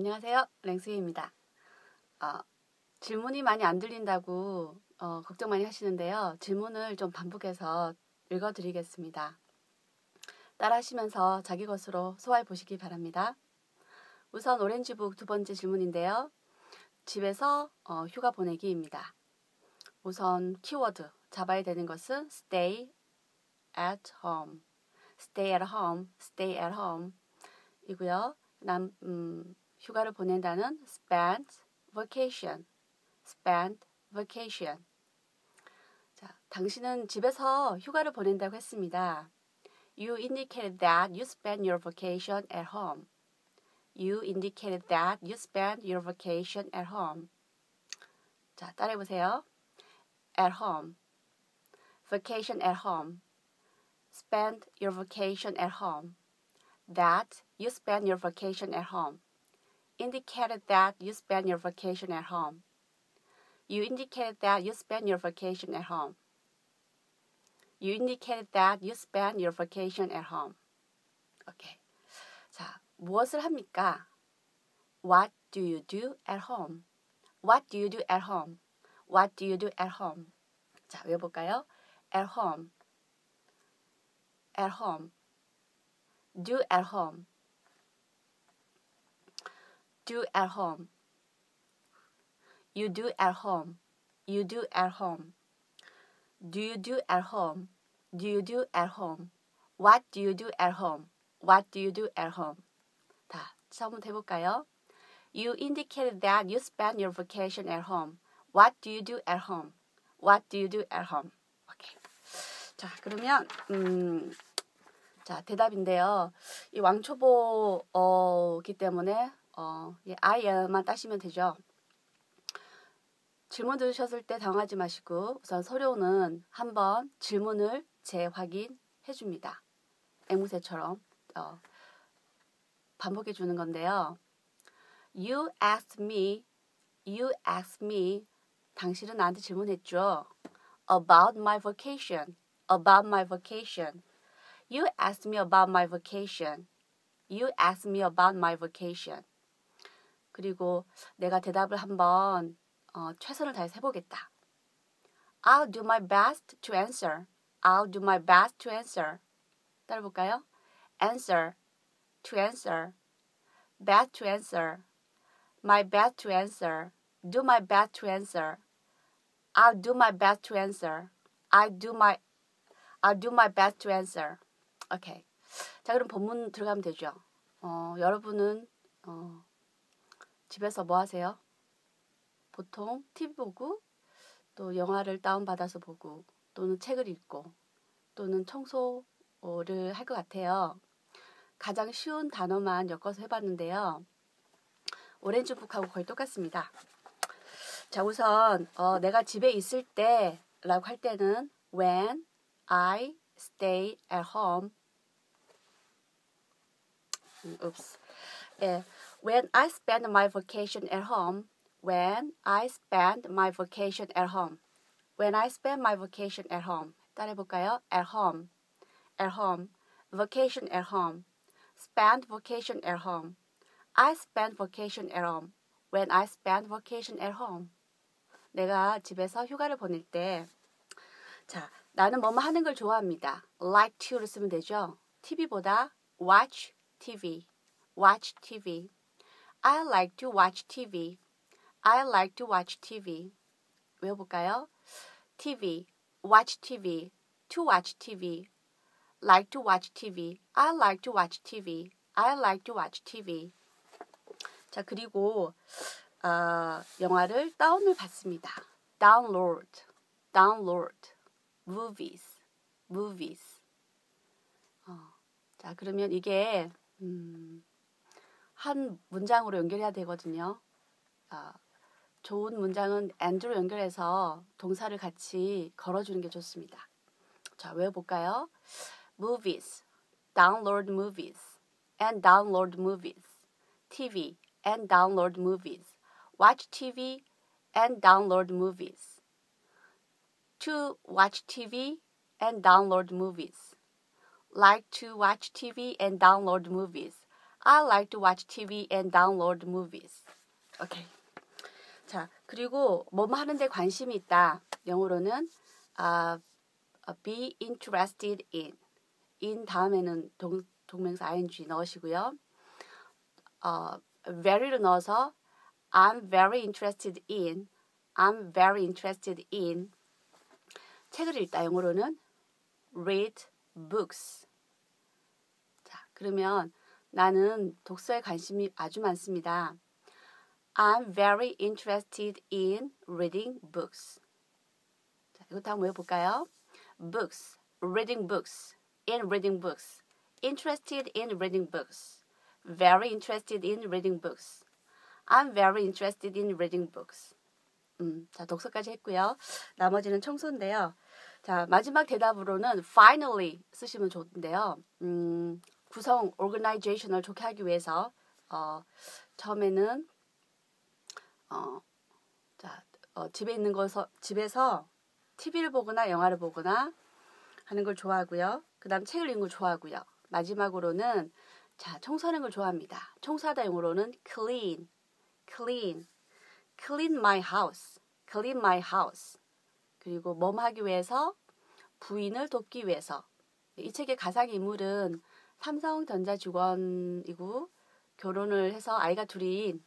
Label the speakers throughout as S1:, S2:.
S1: 안녕하세요. 랭스입니다. 질문이 많이 안 들린다고 걱정 많이 하시는데요. 질문을 좀 반복해서 읽어드리겠습니다. 따라하시면서 자기 것으로 소화해 보시기 바랍니다. 우선 오렌지북 두 번째 질문인데요. 집에서 휴가 보내기입니다. 우선 키워드 잡아야 되는 것은 stay at home, stay at home, stay at home 이고요. 휴가를 보낸다는 spend vacation, spend vacation. 자, 당신은 집에서 휴가를 보낸다고 했습니다. You indicated that you spend your vacation at home. You indicated that you spend your vacation at home. 자, 따라해 보세요. At home, vacation at home, spend your vacation at home. That you spend your vacation at home. Indicated that you spend your vacation at home. You indicated that you spend your vacation at home. You indicated that you spend your vacation at home. 오케이. 자, 무엇을 합니까? What do you do at home? What do you do at home? What do you do at home? 자, 외워볼까요? At home. At home. Do at home. Do at home. You do at home. You do at home. Do you do at home? Do you do at home? What do you do at home? What do you do at home? 다, 한번 해볼까요? You indicated that you spend your vacation at home. What do you do at home? What do you do at home? 오케이. 자, 그러면 자, 대답인데요. 이 왕초보기 때문에 I am만 따시면 되죠. 질문 들으셨을 때 당황하지 마시고 우선 서류는 한번 질문을 재확인해 줍니다. 앵무새처럼 반복해 주는 건데요. You asked me, 당신은 나한테 질문했죠. About my vacation. You asked me about my vacation. You asked me about my vacation. 그리고 내가 대답을 한번 최선을 다해서 해보겠다. I'll do my best to answer. I'll do my best to answer. 따라볼까요? Answer, to answer, best to answer, my best to answer, do my best to answer, I'll do my best to answer, I'll do my best to answer. 오케이. 자, 그럼 본문 들어가면 되죠. 여러분은 집에서 뭐 하세요? 보통 TV 보고 또 영화를 다운받아서 보고 또는 책을 읽고 또는 청소를 할 것 같아요. 가장 쉬운 단어만 엮어서 해봤는데요. 오렌지북하고 거의 똑같습니다. 자, 우선 내가 집에 있을 때 라고 할 때는 when I stay at home. When I spend my vacation at home. When I spend my vacation at home. When I spend my vacation at home. 따라해볼까요? At home. At home. Vacation at home. Spend vacation at home. I spend vacation at home. When I spend vacation at home. 내가 집에서 휴가를 보낼 때 자, 나는 뭐뭐 하는 걸 좋아합니다. Like to를 쓰면 되죠. TV보다 watch TV. Watch TV. I like to watch TV. I like to watch TV. 외워볼까요? TV, watch TV, to watch TV, like to watch TV, I like to watch TV, I like to watch TV. 자, 그리고 영화를 다운을 받습니다. Download, movies. 자, 그러면 이게 한 문장으로 연결해야 되거든요. 좋은 문장은 and로 연결해서 동사를 같이 걸어주는 게 좋습니다. 자, 외워볼까요? Movies, download movies, and download movies. TV, and download movies. Watch TV, and download movies. To watch TV, and download movies. Like to watch TV, and download movies. I like to watch TV and download movies. 오케이. 자, 그리고 뭐 하는데 관심이 있다. 영어로는 be interested in. in 다음에는 동명사 ing 넣으시고요. very를 넣어서 I'm very interested in. I'm very interested in. 책을 읽다. 영어로는 read books. 자, 그러면 나는 독서에 관심이 아주 많습니다. I'm very interested in reading books. 자, 이것도 한번 해볼까요? books, reading books, in reading books, interested in reading books, very interested in reading books. I'm very interested in reading books. 자, 독서까지 했고요. 나머지는 청소인데요. 자, 마지막 대답으로는 finally 쓰시면 좋은데요. 구성, organization을 좋게 하기 위해서 처음에는 집에서 TV를 보거나 영화를 보거나 하는 걸 좋아하고요. 그 다음 책을 읽는 걸 좋아하고요. 마지막으로는 자, 청소하는 걸 좋아합니다. 청소하다 영어로는 clean, clean, clean my house, clean my house. 그리고 뭐 하기 위해서? 부인을 돕기 위해서. 이 책의 가상인물은 삼성전자 직원이고 결혼을 해서 아이가 둘인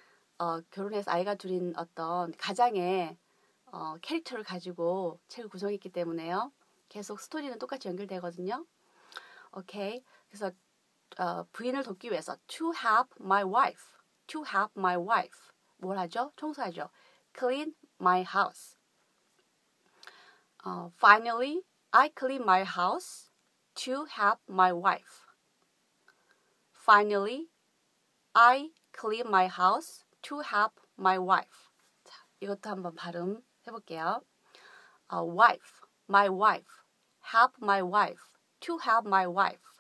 S1: 어떤 가장의 캐릭터를 가지고 책을 구성했기 때문에요. 계속 스토리는 똑같이 연결되거든요. 오케이. 그래서 부인을 돕기 위해서 to help my wife, to help my wife. 뭘 하죠? 청소하죠. clean my house. Finally, I clean my house to help my wife. Finally, I clean my house to help my wife. 자, 이것도 한번 발음 해볼게요. wife, my wife, help my wife, to help my wife.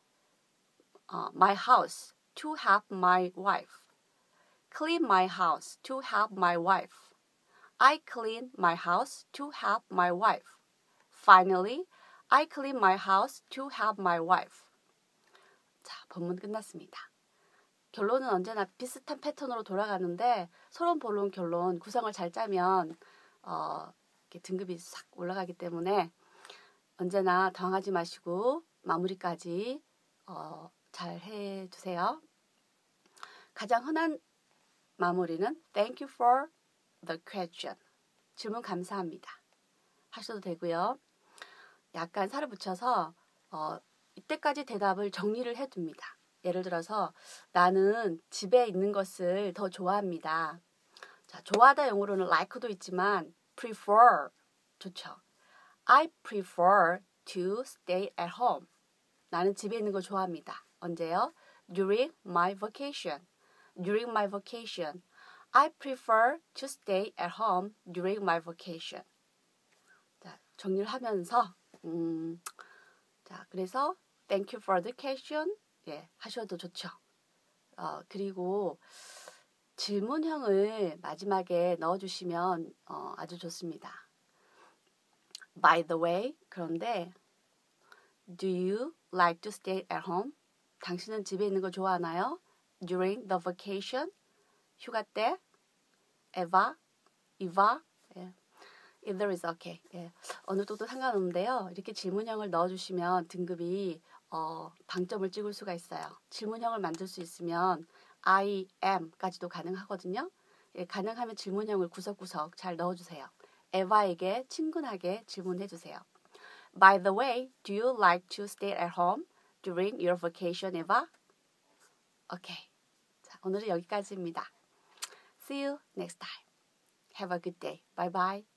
S1: My house, to help my wife. Clean my house, to help my wife. I clean my house to help my wife. Finally, I clean my house to help my wife. 자, 본문 끝났습니다. 결론은 언제나 비슷한 패턴으로 돌아가는데 서론, 본론, 결론 구성을 잘 짜면 이렇게 등급이 싹 올라가기 때문에 언제나 당황하지 마시고 마무리까지 잘 해주세요. 가장 흔한 마무리는 Thank you for the question. 질문 감사합니다. 하셔도 되고요. 약간 살을 붙여서 이때까지 대답을 정리를 해둡니다. 예를 들어서 나는 집에 있는 것을 더 좋아합니다. 자, 좋아하다 영어로는 like도 있지만 prefer 좋죠. I prefer to stay at home. 나는 집에 있는 걸 좋아합니다. 언제요? During my vacation. During my vacation. I prefer to stay at home during my vacation. 자, 정리를 하면서 자, 그래서 Thank you for the question. 예, 하셔도 좋죠. 그리고 질문형을 마지막에 넣어주시면 아주 좋습니다. By the way, 그런데 Do you like to stay at home? 당신은 집에 있는 거 좋아하나요? During the vacation, 휴가 때, Eva, 예. Either is okay. 예. 어느 쪽도 상관없는데요. 이렇게 질문형을 넣어주시면 등급이 방점을 찍을 수가 있어요. 질문형을 만들 수 있으면 I am까지도 가능하거든요. 예, 가능하면 질문형을 구석구석 잘 넣어주세요. 에바에게 친근하게 질문해주세요. By the way, do you like to stay at home during your vacation, Eva? 오케이. 자, 오늘은 여기까지입니다. See you next time. Have a good day. Bye bye.